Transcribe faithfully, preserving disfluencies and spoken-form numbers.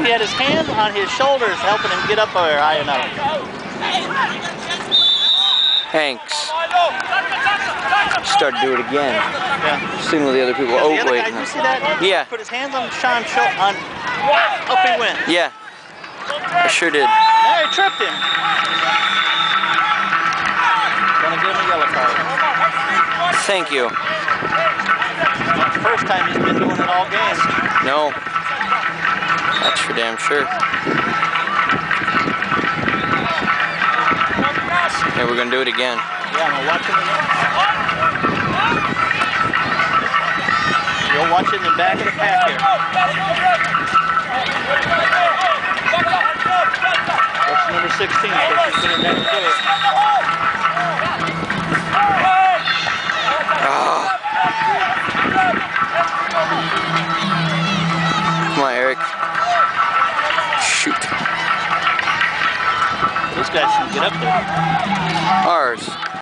he had his hand on his shoulders helping him get up there high enough. Hanks started to do it again. Yeah. Seen with the other people. Yeah, Oh, the other wait. guy, you see that? Yeah. Put his hands on Sean's shoulder. On, up he went. Yeah. I sure did. There, he tripped him. Gonna give him a yellow card. Thank you. Not the first time he's been doing it all game. No. That's for damn sure. Okay, we're gonna do it again. Yeah, I'm gonna watch him again. You'll watch it in the back of the pack here. That's number sixteen, so she's gonna have to do it. Oh. Come on, Eric. Shoot. Those guys should get up there. Ours.